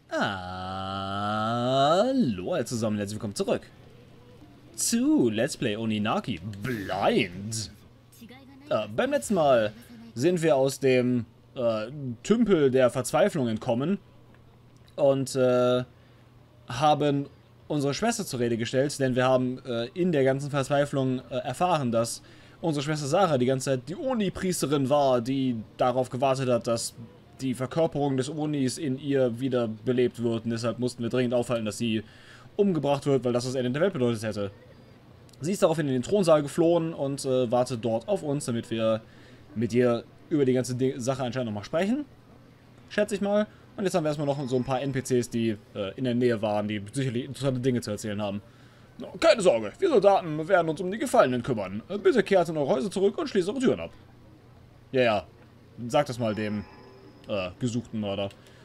Hallo alle zusammen, herzlich willkommen zurück zu Let's Play Oninaki Blind. Beim letzten Mal sind wir aus dem Tümpel der Verzweiflung entkommen und haben unsere Schwester zur Rede gestellt, denn wir haben in der ganzen Verzweiflung erfahren, dass unsere Schwester Sarah die ganze Zeit die Oni-Priesterin war, die darauf gewartet hat, dass die Verkörperung des Onis in ihr wieder belebt wird. Und deshalb mussten wir dringend aufhalten, dass sie umgebracht wird, weil das Ende der Welt bedeutet hätte. Sie ist daraufhin in den Thronsaal geflohen und wartet dort auf uns, damit wir mit ihr über die ganze Sache anscheinend nochmal sprechen. Schätze ich mal. Und jetzt haben wir erstmal noch so ein paar NPCs, die in der Nähe waren, die sicherlich interessante Dinge zu erzählen haben. Keine Sorge, wir Soldaten werden uns um die Gefallenen kümmern. Bitte kehrt in eure Häuser zurück und schließt eure Türen ab. Ja, sag das mal dem gesuchten Mörder.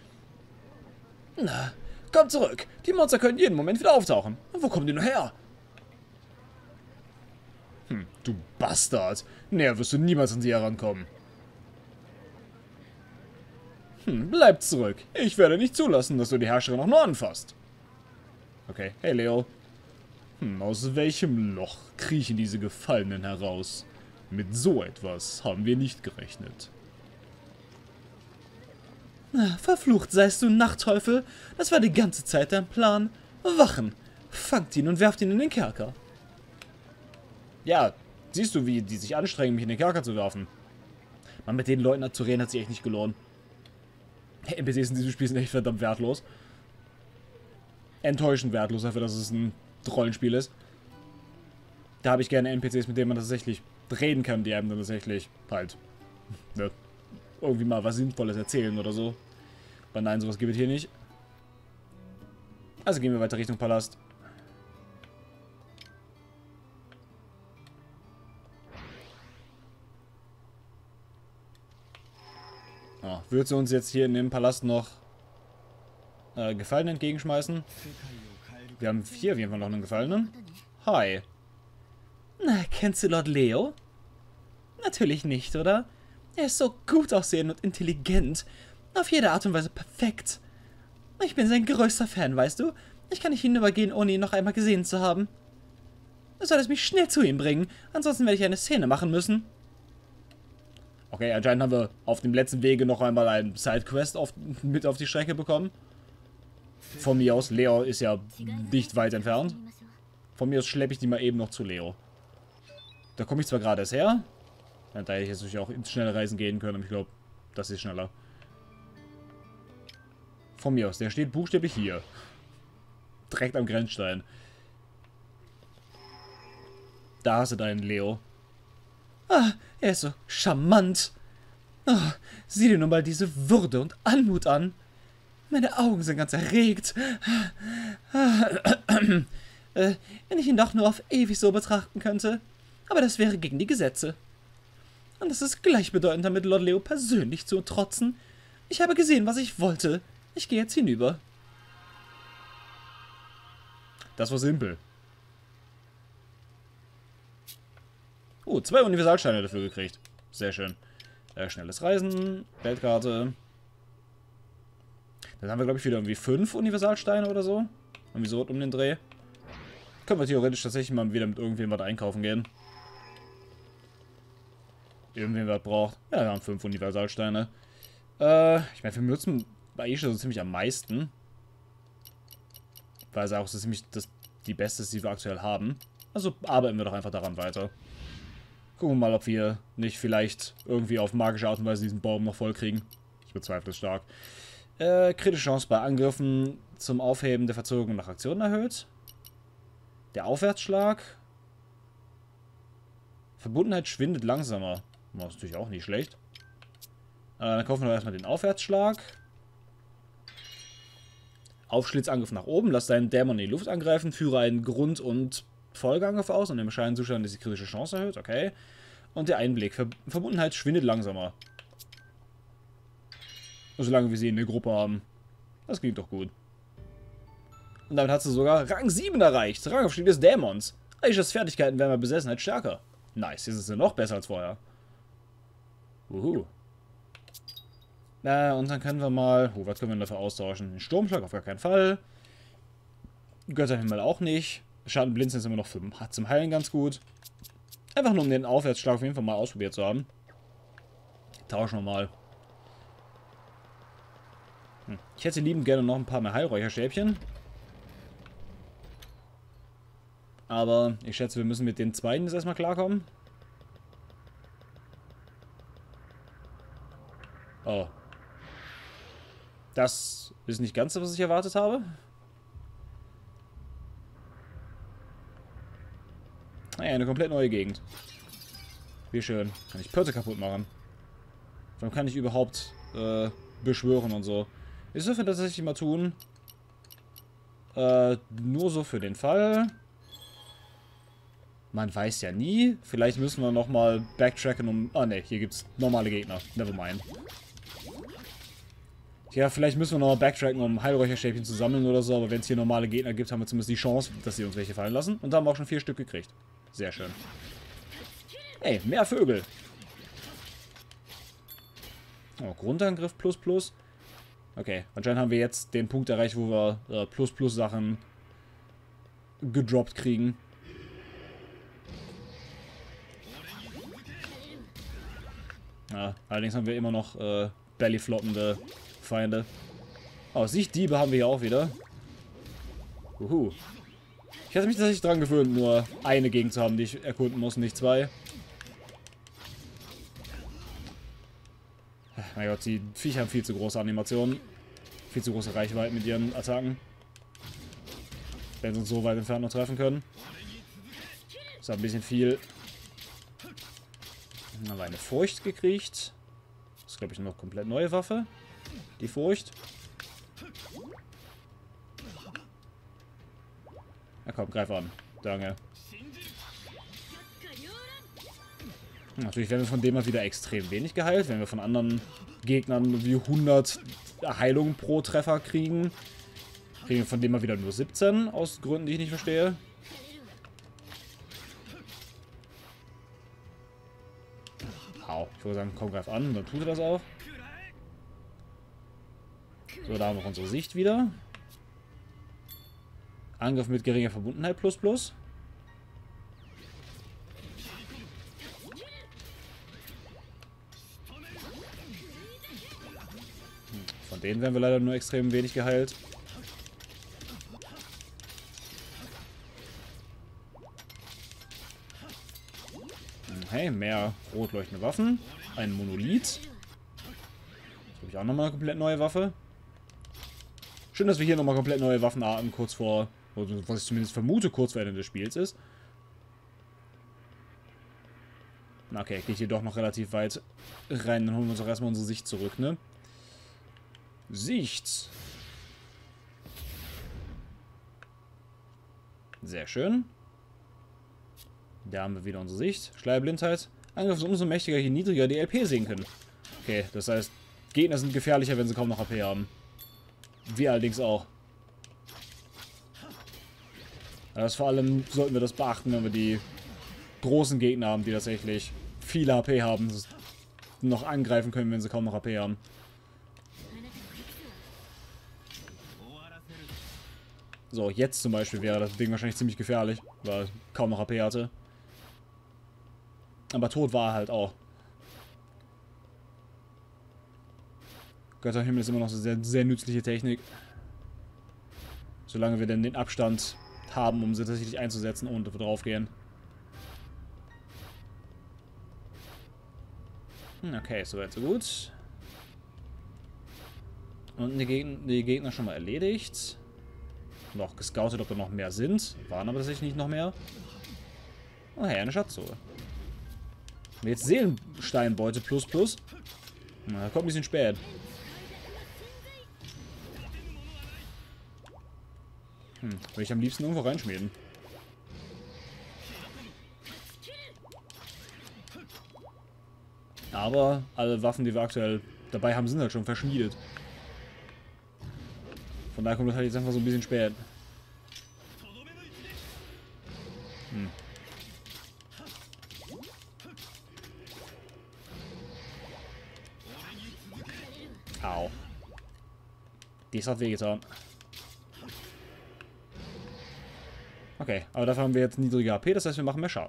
Na, kommt zurück. Die Monster können jeden Moment wieder auftauchen. Wo kommen die nur her? Du Bastard. Näher wirst du niemals an sie herankommen. Bleib zurück. Ich werde nicht zulassen, dass du die Herrscherin auch nur anfasst. Okay, hey Leo. Aus welchem Loch kriechen diese Gefallenen heraus? Mit so etwas haben wir nicht gerechnet. Verflucht seist du, Nachtteufel. Das war die ganze Zeit dein Plan. Wachen. Fangt ihn und werft ihn in den Kerker. Ja, siehst du, wie die sich anstrengen, mich in den Kerker zu werfen. Man, mit den Leuten zu reden hat sich echt nicht gelohnt. NPCs in diesem Spiel sind echt verdammt wertlos. Enttäuschend wertlos, dafür, dass es ein Rollenspiel ist. Da habe ich gerne NPCs, mit denen man tatsächlich reden kann, die einem dann tatsächlich halt, ne, irgendwie mal was Sinnvolles erzählen oder so. Aber nein, sowas gibt es hier nicht. Also gehen wir weiter Richtung Palast. Oh, würdest du uns jetzt hier in dem Palast noch Gefallenen entgegenschmeißen? Wir haben hier auf jeden Fall noch einen Gefallenen. Hi. Na, kennst du Lord Leo? Natürlich nicht, oder? Er ist so gut aussehend und intelligent. Auf jede Art und Weise perfekt. Ich bin sein größter Fan, weißt du? Ich kann nicht hinübergehen, ohne ihn noch einmal gesehen zu haben. Du solltest mich schnell zu ihm bringen, ansonsten werde ich eine Szene machen müssen. Okay, anscheinend haben wir auf dem letzten Wege noch einmal einen Sidequest mit auf die Strecke bekommen. Von mir aus, Leo ist ja nicht weit entfernt. Von mir aus schleppe ich die mal eben noch zu Leo. Da komme ich zwar gerade erst her. Da hätte ich jetzt natürlich auch ins schnelle Reisen gehen können, aber ich glaube, das ist schneller. Von mir aus, der steht buchstäblich hier. Direkt am Grenzstein. Da hast du deinen Leo. Ah, er ist so charmant. Oh, sieh dir nun mal diese Würde und Anmut an. Meine Augen sind ganz erregt. Wenn ich ihn doch nur auf ewig so betrachten könnte. Aber das wäre gegen die Gesetze. Und es ist gleichbedeutend damit, Lord Leo persönlich zu trotzen. Ich habe gesehen, was ich wollte. Ich gehe jetzt hinüber. Das war simpel. Oh, 2 Universalsteine dafür gekriegt. Sehr schön. Schnelles Reisen, Weltkarte. Dann haben wir, glaube ich, wieder irgendwie 5 Universalsteine oder so. Irgendwie so um den Dreh. Können wir theoretisch tatsächlich mal wieder mit irgendwem was einkaufen gehen. Irgendwen was braucht. Ja, wir haben 5 Universalsteine. Ich meine, wir benutzen Aisha so ziemlich am meisten. Weil es auch so ziemlich die beste ist, die wir aktuell haben. Also arbeiten wir doch einfach daran weiter. Gucken wir mal, ob wir nicht vielleicht irgendwie auf magische Art und Weise diesen Baum noch voll kriegen. Ich bezweifle es stark. Kritische Chance bei Angriffen zum Aufheben der Verzögerung nach Aktionen erhöht. Der Aufwärtsschlag. Verbundenheit schwindet langsamer. Das ist natürlich auch nicht schlecht. Dann kaufen wir erstmal den Aufwärtsschlag. Aufschlitzangriff nach oben. Lass deinen Dämon in die Luft angreifen. Führe einen Grund- und Folgeangriff aus. Und im bescheidenen Zustand ist die kritische Chance erhöht. Okay. Und der Einblick. Verbundenheit schwindet langsamer. Solange wir sie in der Gruppe haben. Das klingt doch gut. Und damit hat sie sogar Rang 7 erreicht. Rangaufstieg des Dämons. Aishas Fertigkeiten werden bei Besessenheit stärker. Nice, jetzt ist sie noch besser als vorher. Und dann können wir mal... Oh, was können wir denn dafür austauschen? Den Sturmschlag auf gar keinen Fall. Götterhimmel auch nicht. Schadenblinzeln ist immer noch zum Heilen ganz gut. Einfach nur um den Aufwärtsschlag auf jeden Fall mal ausprobiert zu haben. Tauschen wir mal. Ich hätte liebend gerne noch ein paar mehr Heilräucherstäbchen. Aber ich schätze, wir müssen mit den zweiten jetzt erstmal klarkommen. Oh. Das ist nicht ganz so, was ich erwartet habe. Naja, eine komplett neue Gegend. Wie schön. Kann ich Pörte kaputt machen. Warum kann ich überhaupt beschwören und so? Ich dürfte tatsächlich mal tun. Nur so für den Fall. Man weiß ja nie. Vielleicht müssen wir nochmal backtracken um... Ah ne, hier gibt's normale Gegner. Nevermind. Ja, vielleicht müssen wir nochmal backtracken, um Heilräucherstäbchen zu sammeln oder so. Aber wenn es hier normale Gegner gibt, haben wir zumindest die Chance, dass sie uns welche fallen lassen. Und da haben wir auch schon 4 Stück gekriegt. Sehr schön. Ey, mehr Vögel. Oh, Grundangriff plus plus. Okay, anscheinend haben wir jetzt den Punkt erreicht, wo wir plus plus Sachen gedroppt kriegen. Ja, allerdings haben wir immer noch bellyfloppende Feinde. Oh, Sichtdiebe haben wir hier auch wieder. Uhu. Ich hatte mich tatsächlich dran gewöhnt, nur eine Gegend zu haben, die ich erkunden muss, nicht 2. Mein Gott, die Viecher haben viel zu große Animationen. Viel zu große Reichweite mit ihren Attacken. Wenn sie uns so weit entfernt noch treffen können. Das ist ein bisschen viel. Dann haben wir eine Furcht gekriegt. Das ist, glaube ich, eine noch komplett neue Waffe. Die Furcht. Na komm, greif an. Danke. Natürlich werden wir von dem mal wieder extrem wenig geheilt. Wenn wir von anderen Gegnern wie 100 Heilungen pro Treffer kriegen, kriegen wir von dem mal wieder nur 17. Aus Gründen, die ich nicht verstehe. Au. Ich würde sagen, komm, greif an. Dann tut er das auch. So, da haben wir unsere Sicht wieder. Angriff mit geringer Verbundenheit plus plus. Von denen werden wir leider nur extrem wenig geheilt. Hey, mehr rot leuchtende Waffen. Ein Monolith. Jetzt habe ich auch nochmal eine komplett neue Waffe. Schön, dass wir hier nochmal komplett neue Waffenarten kurz vor, was ich zumindest vermute, kurz vor Ende des Spiels ist. Okay, geht hier doch noch relativ weit rein. Dann holen wir uns auch erstmal unsere Sicht zurück, ne? Sicht. Sehr schön. Da haben wir wieder unsere Sicht. Schleierblindheit. Angriff ist umso mächtiger, je niedriger die LP sehen können. Okay, das heißt, Gegner sind gefährlicher, wenn sie kaum noch AP haben. Wir allerdings auch. Das vor allem sollten wir das beachten, wenn wir die großen Gegner haben, die tatsächlich viele AP haben. Noch angreifen können, wenn sie kaum noch AP haben. So, jetzt zum Beispiel wäre das Ding wahrscheinlich ziemlich gefährlich, weil kaum noch AP hatte. Aber tot war er halt auch. Götterhimmel ist immer noch eine sehr, sehr nützliche Technik. Solange wir denn den Abstand haben, um sie tatsächlich einzusetzen und draufgehen. Okay, soweit so gut. Und die Gegner schon mal erledigt. Noch gescoutet, ob da noch mehr sind. Waren aber tatsächlich nicht noch mehr. Oh hey, eine Schatztruhe. Und jetzt Seelensteinbeute plus plus. Na, kommt ein bisschen spät. Will ich am liebsten irgendwo reinschmieden. Aber alle Waffen, die wir aktuell dabei haben, sind halt schon verschmiedet. Von daher kommt das halt jetzt einfach so ein bisschen spät. es hat wehgetan. Okay, aber dafür haben wir jetzt niedrige AP, das heißt, wir machen mehr Schaden.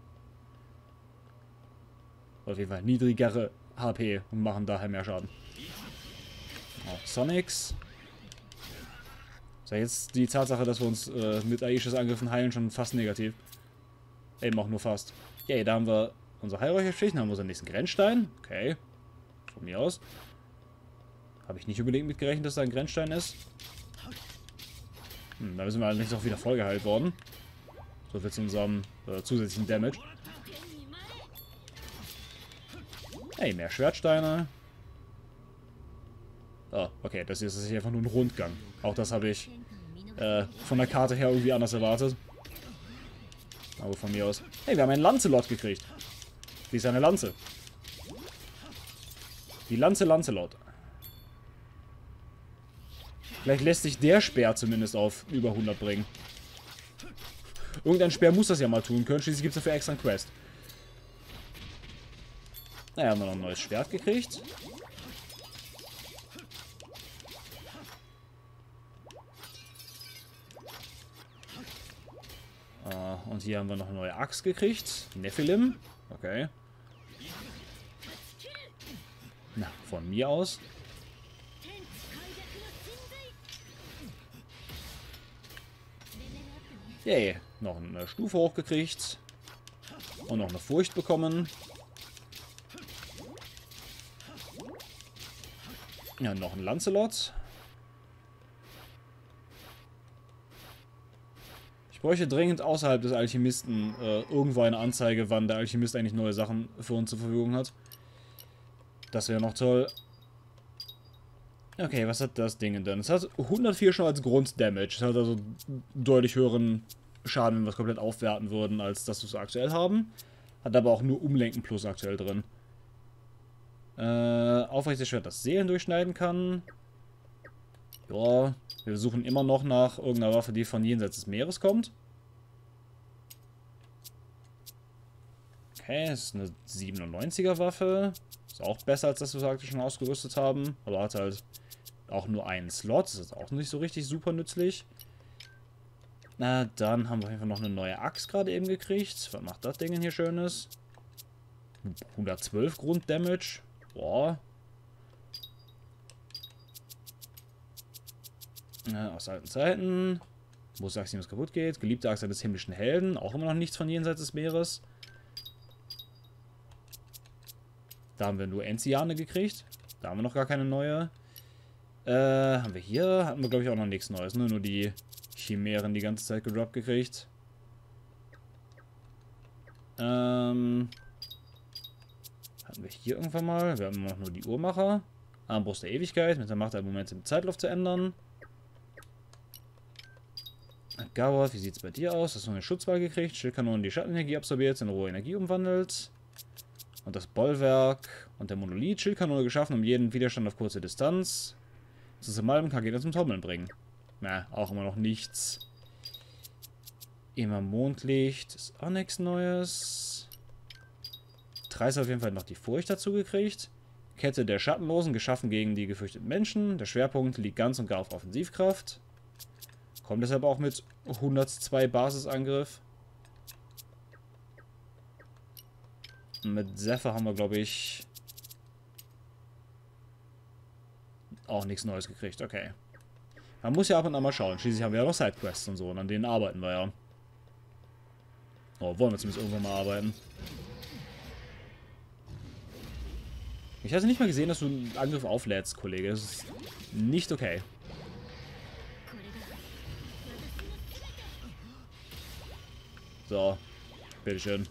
Auf jeden Fall niedrigere HP und machen daher mehr Schaden. Oh, Sonics. Ist ja jetzt die Tatsache, dass wir uns mit Aishas Angriffen heilen, schon fast negativ. Eben auch nur fast. Okay, da haben wir unsere Heilräucherschicht, dann haben wir unseren nächsten Grenzstein. Okay. Von mir aus. Habe ich nicht unbedingt mitgerechnet, dass da ein Grenzstein ist. Da sind wir allerdings auch wieder vollgeheilt worden. So viel zu unserem zusätzlichen Damage. Hey, mehr Schwertsteine. Oh, okay, das hier ist hier einfach nur ein Rundgang. Auch das habe ich von der Karte her irgendwie anders erwartet. Aber von mir aus. Hey, wir haben einen Lancelot gekriegt. Wie ist eine Lanze? Die Lanze Lancelot. Vielleicht lässt sich der Speer zumindest auf über 100 bringen. Irgendein Speer muss das ja mal tun können. Schließlich gibt es dafür extra einen Quest. Naja, haben wir noch ein neues Schwert gekriegt. Und hier haben wir noch eine neue Axt gekriegt. Nephilim. Okay. Na, von mir aus. Yay. Noch eine Stufe hochgekriegt. Und noch eine Furcht bekommen. Ja, noch ein Lancelot. Ich bräuchte dringend außerhalb des Alchemisten irgendwo eine Anzeige, wann der Alchemist eigentlich neue Sachen für uns zur Verfügung hat. Das wäre noch toll. Okay, was hat das Ding denn? Es hat 104 schon als Grunddamage. Es hat also deutlich höheren Schaden, wenn wir es komplett aufwerten würden, als das, was wir aktuell haben. Hat aber auch nur Umlenken plus aktuell drin. Aufrechtes Schwert, das Seelen durchschneiden kann. Ja, wir suchen immer noch nach irgendeiner Waffe, die von jenseits des Meeres kommt. Okay, das ist eine 97er Waffe. Ist auch besser als das, was wir aktuell schon ausgerüstet haben. Aber hat halt auch nur einen Slot. Das ist auch nicht so richtig super nützlich. Na, dann haben wir einfach noch eine neue Axt gerade eben gekriegt. Was macht das Ding denn hier Schönes? 112 Grunddamage. Boah. Aus alten Zeiten. Wo es Axiom kaputt geht. Geliebte Axt des himmlischen Helden. Auch immer noch nichts von jenseits des Meeres. Da haben wir nur Enziane gekriegt. Da haben wir noch gar keine neue. Haben wir hier? Hatten wir, glaube ich, auch noch nichts Neues. Ne? Nur die Chimären die ganze Zeit gedroppt gekriegt. Hatten wir hier irgendwann mal? Wir haben immer noch nur die Uhrmacher. Armbrust der Ewigkeit. Mit der Macht der Momente im Zeitlauf zu ändern. Gawat, wie sieht es bei dir aus? Hast du eine Schutzwahl gekriegt? Schildkanonen, die Schattenenergie absorbiert, in rohe Energie umwandelt. Und das Bollwerk und der Monolith. Schildkanone geschaffen, um jeden Widerstand auf kurze Distanz zu zermalmen, kann Gegner zum Taumeln bringen. Na, auch immer noch nichts. Immer Mondlicht. Ist auch nichts Neues. Treis auf jeden Fall noch die Furcht dazu gekriegt. Kette der Schattenlosen, geschaffen gegen die gefürchteten Menschen. Der Schwerpunkt liegt ganz und gar auf Offensivkraft. Kommt deshalb auch mit 102 Basisangriff. Und mit Zephyr haben wir, glaube ich, auch nichts Neues gekriegt. Okay. Man muss ja ab und an mal schauen. Schließlich haben wir ja noch Sidequests und so. Und an denen arbeiten wir ja. Oh, wollen wir zumindest irgendwann mal arbeiten. Ich hatte nicht mal gesehen, dass du einen Angriff auflädst, Kollege. Das ist nicht okay. So. Bitteschön.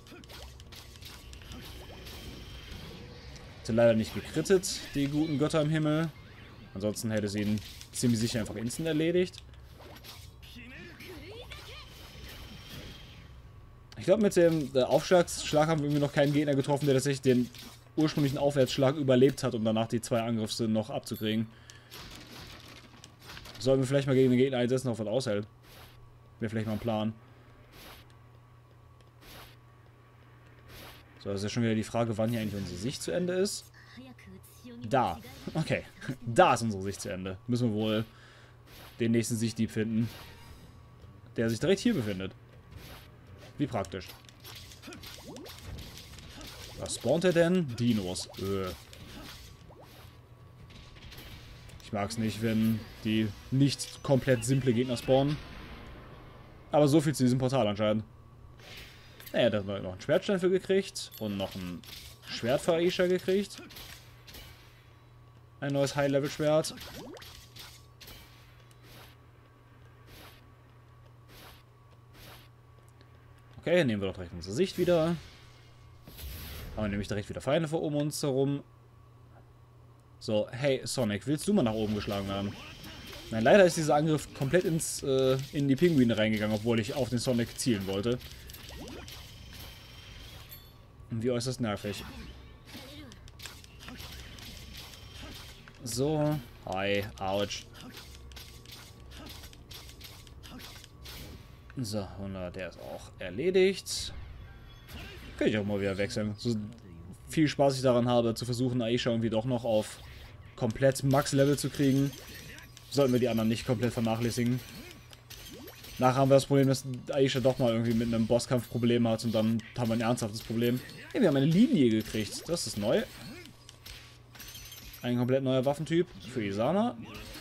Hätte leider nicht gekrittet, die guten Götter im Himmel. Ansonsten hätte sie ihn ziemlich sicher einfach instant erledigt. Ich glaube, mit dem Aufschlag haben wir irgendwie noch keinen Gegner getroffen, der tatsächlich den ursprünglichen Aufwärtsschlag überlebt hat, um danach die 2 Angriffe noch abzukriegen. Sollten wir vielleicht mal gegen den Gegner einsetzen, auf was aushält. Wäre vielleicht mal ein Plan. So, das ist ja schon wieder die Frage, wann hier eigentlich unsere Sicht zu Ende ist. Da. Okay. Da ist unsere Sicht zu Ende. Müssen wir wohl den nächsten Sichtdieb finden. Der sich direkt hier befindet. Wie praktisch. Was spawnt er denn? Dinos. Ich mag es nicht, wenn die nicht komplett simple Gegner spawnen. Aber so viel zu diesem Portal anscheinend. Naja, da haben wir noch einen Schwertstein für gekriegt. Und noch ein Schwert für Aisha gekriegt. Ein neues High-Level-Schwert. Okay, nehmen wir doch direkt unsere Sicht wieder. Haben wir nämlich direkt wieder Feinde vor uns herum. So, hey Sonic, willst du mal nach oben geschlagen werden? Nein, leider ist dieser Angriff komplett in die Pinguine reingegangen, obwohl ich auf den Sonic zielen wollte. Wie äußerst nervig. So, hi, ouch. So, und der ist auch erledigt. Kann ich auch mal wieder wechseln. So viel Spaß ich daran habe, zu versuchen, Aisha irgendwie doch noch auf komplett Max-Level zu kriegen, sollten wir die anderen nicht komplett vernachlässigen. Nachher haben wir das Problem, dass Aisha doch mal irgendwie mit einem Bosskampf Probleme hat und dann haben wir ein ernsthaftes Problem. Hey, wir haben eine Linie gekriegt. Das ist neu. Ein komplett neuer Waffentyp für Isana.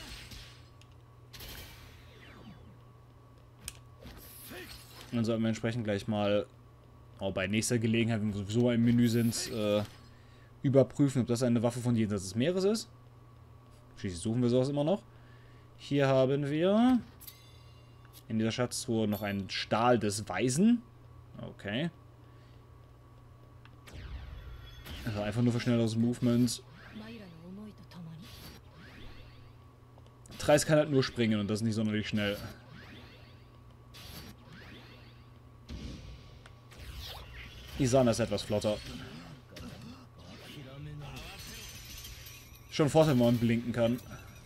Dann sollten wir entsprechend gleich mal bei nächster Gelegenheit, wenn wir sowieso im Menü sind, überprüfen, ob das eine Waffe von jenseits des Meeres ist. Schließlich suchen wir sowas immer noch. Hier haben wir in dieser Schatztruhe noch einen Stahl des Weisen. Okay. Also einfach nur für schnelleres Movement. Treis kann halt nur springen und das nicht sonderlich schnell. Isana ist etwas flotter. Schon Vorteil, wenn man blinken kann.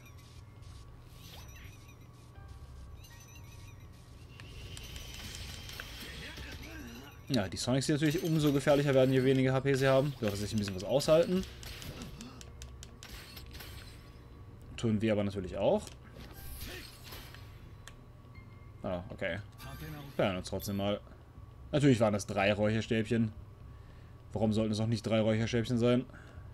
Ja, die Sonics, die natürlich umso gefährlicher werden, je weniger HP sie haben. Da sich ein bisschen was aushalten. Tun wir aber natürlich auch. Ah, okay. Ja, uns trotzdem mal. Natürlich waren das 3 Räucherstäbchen. Warum sollten es auch nicht 3 Räucherstäbchen sein?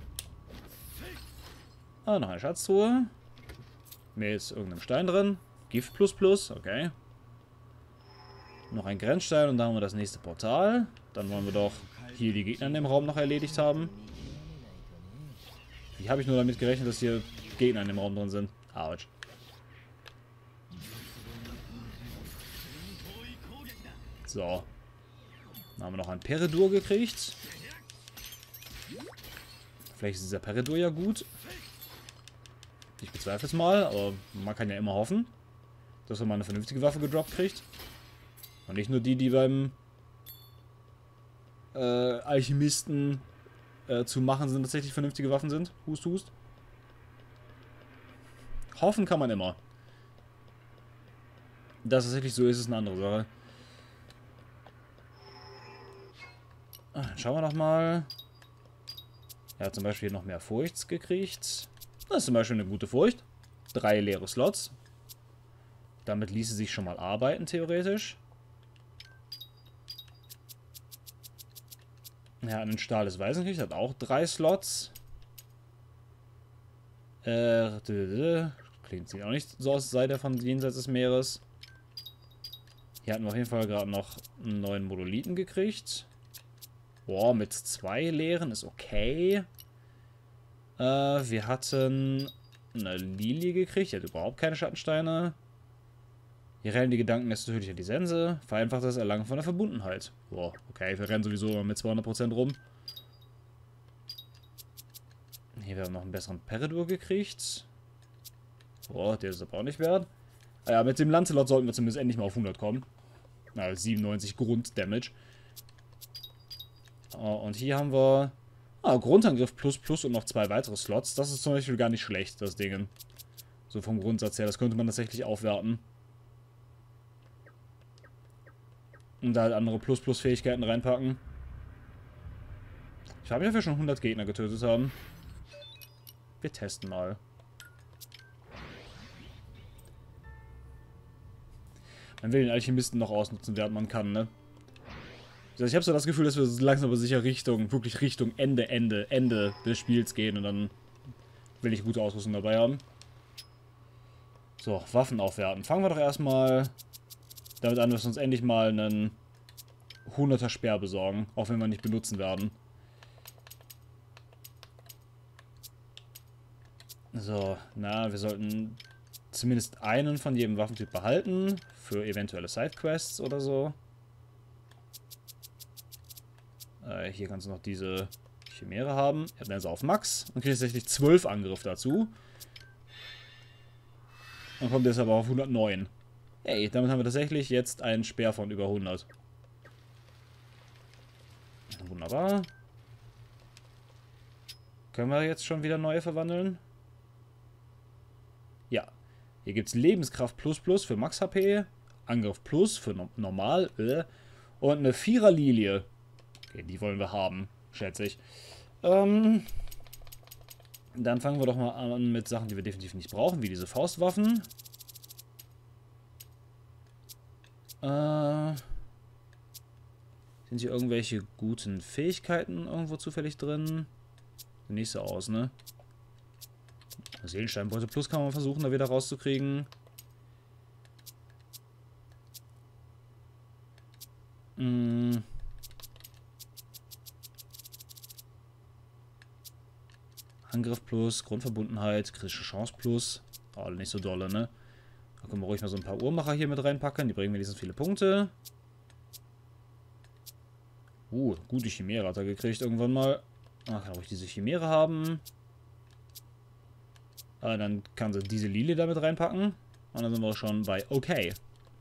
Ah, noch eine Schatztruhe. Mit irgendeinem Stein drin. Gift ++, okay. Noch ein Grenzstein und dann haben wir das nächste Portal. Dann wollen wir doch hier die Gegner in dem Raum noch erledigt haben. Wie habe ich nur damit gerechnet, dass hier Gegner in dem Raum drin sind? Autsch. So. Dann haben wir noch einen Peredur gekriegt. Vielleicht ist dieser Peredur ja gut. Ich bezweifle es mal, aber man kann ja immer hoffen, dass man mal eine vernünftige Waffe gedroppt kriegt. Und nicht nur die, die beim Alchemisten zu machen sind, tatsächlich vernünftige Waffen sind. Hust, hust. Hoffen kann man immer. Dass es tatsächlich so ist, ist eine andere Sache. Schauen wir noch mal. Er hat zum Beispiel noch mehr Furchts gekriegt. Das ist zum Beispiel eine gute Furcht. 3 leere Slots. Damit ließe sich schon mal arbeiten, theoretisch. Er hat einen Stahl des Weisen gekriegt, hat auch 3 Slots. Klingt sich auch nicht so aus, sei der von jenseits des Meeres. Hier hatten wir auf jeden Fall gerade noch einen neuen Monolithen gekriegt. Boah, mit 2 leeren ist okay. Wir hatten eine Lilie gekriegt, die hat überhaupt keine Schattensteine. Hier rennen die Gedanken des tödlicher die Sense. Vereinfacht das Erlangen von der Verbundenheit. Boah, okay, wir rennen sowieso immer mit 200% rum. Hier haben wir noch einen besseren Peredur gekriegt. Boah, der ist aber auch nicht wert. Ja, mit dem Lancelot sollten wir zumindest endlich mal auf 100 kommen. Na, 97 Grunddamage. Und hier haben wir Grundangriff ++ und noch 2 weitere Slots. Das ist zum Beispiel gar nicht schlecht, das Ding. So vom Grundsatz her, das könnte man tatsächlich aufwerten. Und da halt andere ++-Fähigkeiten reinpacken. Ich habe ja schon 100 Gegner getötet haben. Wir testen mal. Man will den Alchemisten noch ausnutzen, während man kann, ne? Also ich habe so das Gefühl, dass wir langsam aber sicher wirklich Richtung Ende des Spiels gehen und dann will ich gute Ausrüstung dabei haben. So, Waffen aufwerten. Fangen wir doch erstmal damit an, dass wir uns endlich mal einen 100er Speer besorgen, auch wenn wir nicht benutzen werden. So, na, wir sollten zumindest einen von jedem Waffentyp behalten, für eventuelle Sidequests oder so. Hier kannst du noch diese Chimäre haben. Ich habe also auf Max und kriege tatsächlich 12 Angriff dazu. Und kommt jetzt aber auf 109. Hey, damit haben wir tatsächlich jetzt einen Speer von über 100. Wunderbar. Können wir jetzt schon wieder neue verwandeln? Ja. Hier gibt es Lebenskraft plus plus für Max HP, Angriff plus für normal und eine 4er Lilie. Okay, die wollen wir haben, schätze ich. Dann fangen wir doch mal an mit Sachen, die wir definitiv nicht brauchen, wie diese Faustwaffen. Sind hier irgendwelche guten Fähigkeiten irgendwo zufällig drin? Sieht nicht so aus, ne? Seelensteinbeute plus kann man versuchen, da wieder rauszukriegen. Angriff plus, Grundverbundenheit, kritische Chance plus. Oh, nicht so dolle, ne? Da können wir ruhig mal so ein paar Uhrmacher hier mit reinpacken. Die bringen wenigstens viele Punkte. Gute Chimäre hat er gekriegt irgendwann mal. Ah, kann ruhig diese Chimäre haben. Dann kann sie diese Lilie damit reinpacken. Und dann sind wir auch schon bei okay.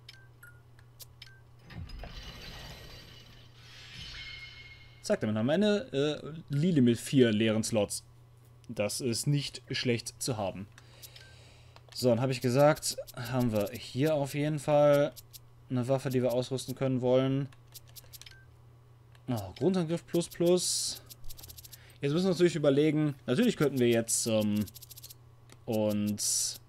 Zack, damit haben wir eine Lilie mit 4 leeren Slots. Das ist nicht schlecht zu haben. So, dann habe ich gesagt, haben wir hier auf jeden Fall eine Waffe, die wir ausrüsten können wollen. Oh, Grundangriff plus plus. Jetzt müssen wir natürlich überlegen, natürlich könnten wir jetzt uns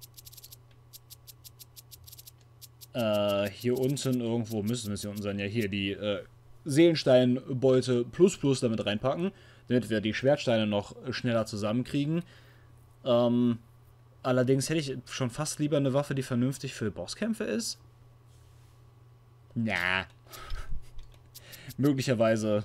hier unten irgendwo, müssen es hier unten sein, ja hier die Seelensteinbeute plus plus damit reinpacken, damit wir die Schwertsteine noch schneller zusammenkriegen. Allerdings hätte ich schon fast lieber eine Waffe, die vernünftig für Bosskämpfe ist. Na. Möglicherweise.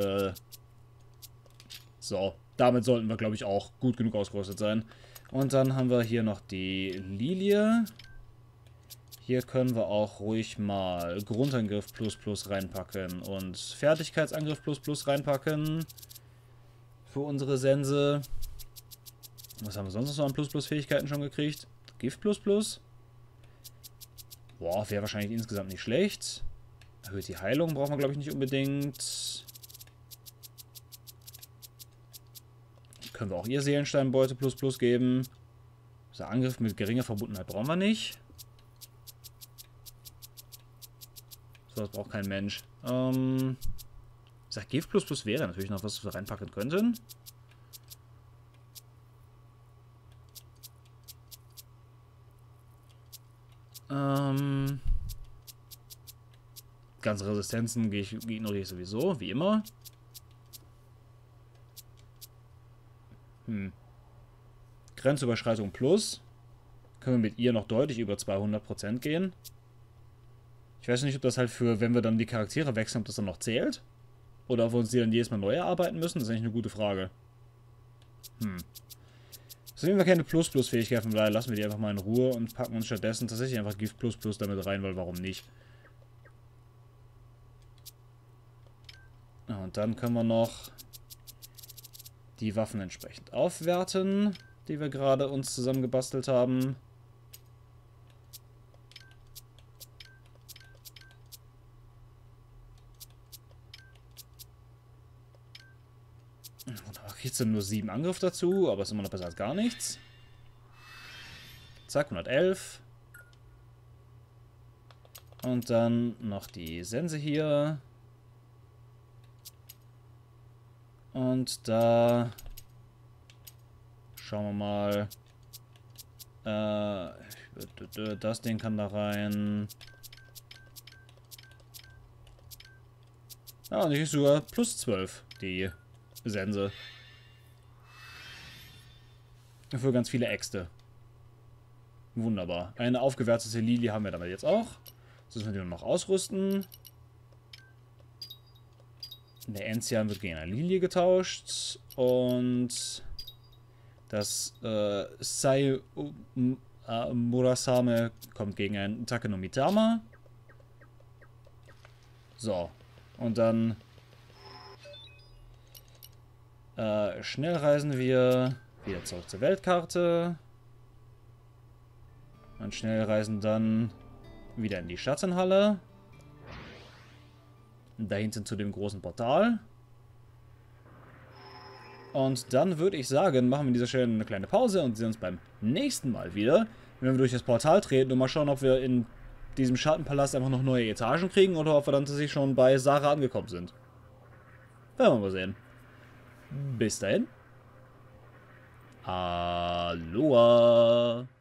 So. Damit sollten wir, glaube ich, auch gut genug ausgerüstet sein. Und dann haben wir hier noch die Lilie. Hier können wir auch ruhig mal Grundangriff plus plus reinpacken und Fertigkeitsangriff plus plus reinpacken. Für unsere Sense. Was haben wir sonst noch an plus plus Fähigkeiten schon gekriegt? Gift plus plus. Boah, wäre wahrscheinlich insgesamt nicht schlecht. Erhöht die Heilung brauchen wir, glaube ich, nicht unbedingt. Können wir auch ihr Seelensteinbeute plus plus geben. Der Angriff mit geringer Verbundenheit brauchen wir nicht. So, das braucht kein Mensch. Ich sag, Gift plus plus wäre natürlich noch was, was wir reinpacken könnten. Ganze Resistenzen ignoriere ich sowieso, wie immer. Grenzüberschreitung plus. Können wir mit ihr noch deutlich über 200% gehen. Ich weiß nicht, ob das halt für, wenn wir dann die Charaktere wechseln, ob das dann noch zählt. Oder ob wir uns die dann jedes Mal neu erarbeiten müssen. Das ist eigentlich eine gute Frage. So nehmen wir keine Plus-Plus-Fähigkeit, von daher lassen wir die einfach mal in Ruhe und packen uns stattdessen tatsächlich einfach Gift plus plus damit rein, weil warum nicht? Und dann können wir noch die Waffen entsprechend aufwerten, die wir gerade uns zusammengebastelt haben. Wunderbar, kriegt dann nur 7 Angriff dazu, aber ist immer noch besser als gar nichts. Zack, 111. Und dann noch die Sense hier. Und da Schauen wir mal. Das Ding kann da rein. Ja, und ich sogar plus 12, die Sense. Für ganz viele Äxte. Wunderbar. Eine aufgewertete Lilie haben wir damit jetzt auch. Das müssen wir nur noch ausrüsten. Der Enzian wird gegen eine Lilie getauscht. Und das Sai Murasame kommt gegen ein Take no Mitama. So. Und dann schnell reisen wir wieder zurück zur Weltkarte. Und schnell reisen dann wieder in die Schattenhalle. Da hinten zu dem großen Portal. Und dann würde ich sagen, machen wir an dieser Stelle eine kleine Pause und sehen uns beim nächsten Mal wieder, wenn wir durch das Portal treten und mal schauen, ob wir in diesem Schattenpalast einfach noch neue Etagen kriegen oder ob wir dann tatsächlich schon bei Sarah angekommen sind. Werden wir mal sehen. Bis dahin. Aloha.